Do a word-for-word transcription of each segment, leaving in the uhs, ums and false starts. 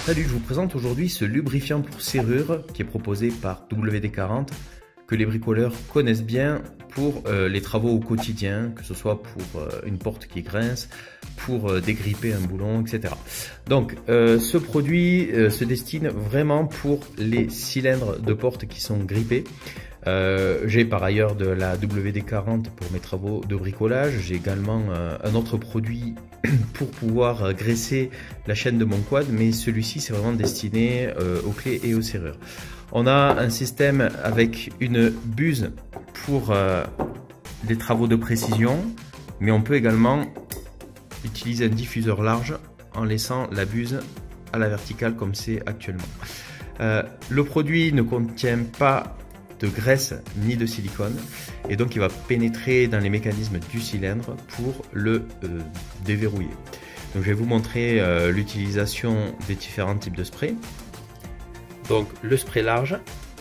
Salut, je vous présente aujourd'hui ce lubrifiant pour serrure qui est proposé par W D quarante, que les bricoleurs connaissent bien pour euh, les travaux au quotidien, que ce soit pour euh, une porte qui grince, pour euh, dégripper un boulon, et cetera. Donc euh, ce produit euh, se destine vraiment pour les cylindres de porte qui sont grippés. Euh, j'ai par ailleurs de la W D quarante pour mes travaux de bricolage. J'ai également euh, un autre produit pour pouvoir graisser la chaîne de mon quad, mais celui-ci c'est vraiment destiné euh, aux clés et aux serrures. On a un système avec une buse pour euh, des travaux de précision, mais on peut également utiliser un diffuseur large en laissant la buse à la verticale comme c'est actuellement. Euh, le produit ne contient pas de graisse ni de silicone et donc il va pénétrer dans les mécanismes du cylindre pour le euh, déverrouiller. Donc je vais vous montrer euh, l'utilisation des différents types de sprays. Donc le spray large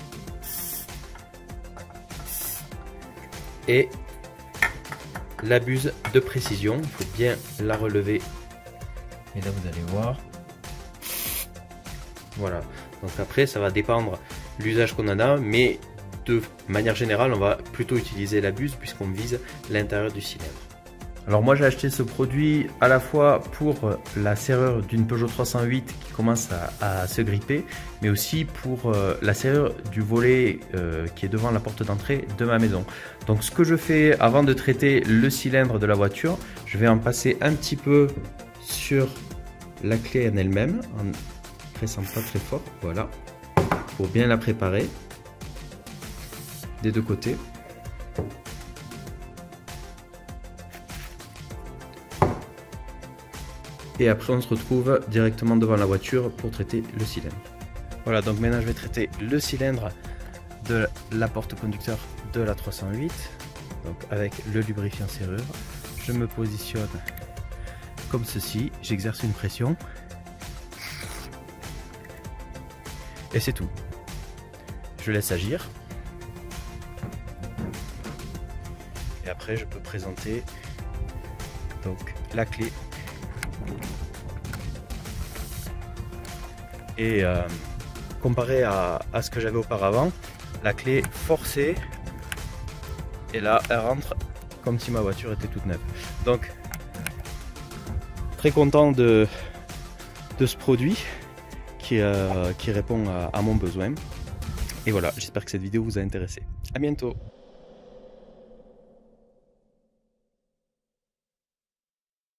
et la buse de précision, il faut bien la relever et là vous allez voir. Voilà, donc après ça va dépendre l'usage qu'on en a, mais de manière générale on va plutôt utiliser la buse puisqu'on vise l'intérieur du cylindre. Alors moi j'ai acheté ce produit à la fois pour la serrure d'une Peugeot trois cent huit qui commence à, à se gripper, mais aussi pour euh, la serrure du volet euh, qui est devant la porte d'entrée de ma maison. Donc ce que je fais avant de traiter le cylindre de la voiture, je vais en passer un petit peu sur la clé en elle-même, en pressant pas très fort, voilà, pour bien la préparer des deux côtés. Et après on se retrouve directement devant la voiture pour traiter le cylindre. Voilà, donc maintenant je vais traiter le cylindre de la porte conducteur de la trois cent huit, donc avec le lubrifiant serrure. Je me positionne comme ceci, j'exerce une pression et c'est tout. Je laisse agir et après je peux présenter donc la clé. Et euh, comparé à, à ce que j'avais auparavant, la clé forcée et là elle rentre comme si ma voiture était toute neuve. Donc très content de, de ce produit qui, euh, qui répond à, à mon besoin. Et voilà, j'espère que cette vidéo vous a intéressé. À bientôt.